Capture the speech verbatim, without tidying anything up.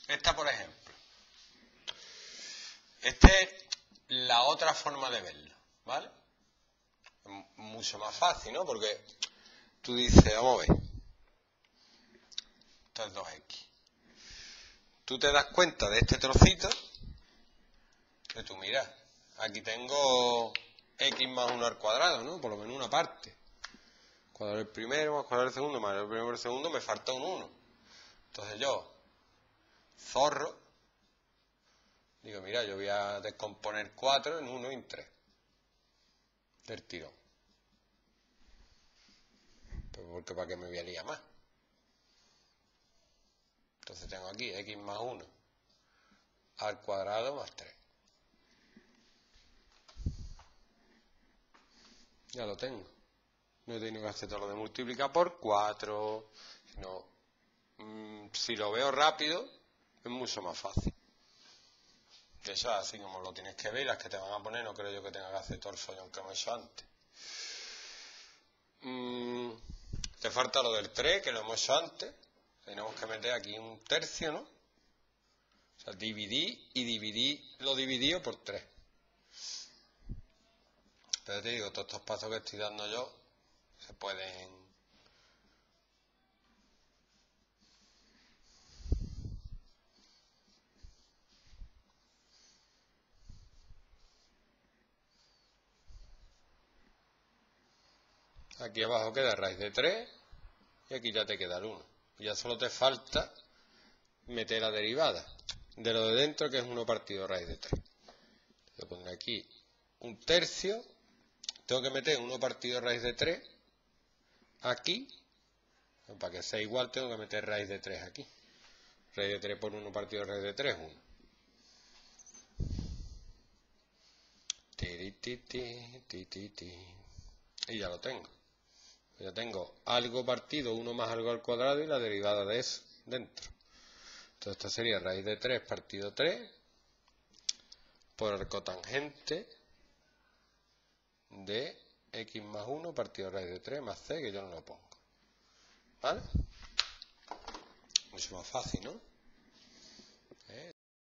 Esta, por ejemplo. Esta es la otra forma de verlo, ¿vale? Es mucho más fácil, ¿no? Porque tú dices, vamos a ver, esto es dos equis. Tú te das cuenta de este trocito, que tú miras, aquí tengo x más uno al cuadrado, ¿no? Por lo menos una parte. Cuadrado el primero más cuadrado el segundo más el primero por el segundo, me falta un uno. Entonces yo, zorro, digo, mira, yo voy a descomponer cuatro en uno y en tres. Del tirón. Pero porque para qué me voy a liar más. Entonces tengo aquí x más uno al cuadrado más tres. Ya lo tengo. No he tenido que hacer todo lo de multiplicar por cuatro. Sino, mmm, si lo veo rápido, es mucho más fácil. De hecho, así como lo tienes que ver, las que te van a poner, no creo yo que tenga que hacer todo el follón que hemos hecho antes. Mm, te falta lo del tres, que lo hemos hecho antes. Tenemos que meter aquí un tercio, ¿no? O sea, dividir y dividir lo dividido por tres. Pero te digo, todos estos pasos que estoy dando yo se pueden... Aquí abajo queda raíz de tres y aquí ya te queda el uno. Y ya solo te falta meter la derivada de lo de dentro, que es uno partido raíz de tres. Voy a poner aquí un tercio. Tengo que meter uno partido raíz de tres aquí. Para que sea igual tengo que meter raíz de tres aquí. Raíz de tres por uno partido raíz de tres, uno. Y ya lo tengo. Ya tengo algo partido, uno más algo al cuadrado y la derivada de eso dentro. Entonces esto sería raíz de tres partido tres por el cotangente de x más uno partido raíz de tres más c, que yo no lo pongo. ¿Vale? Mucho más fácil, ¿no?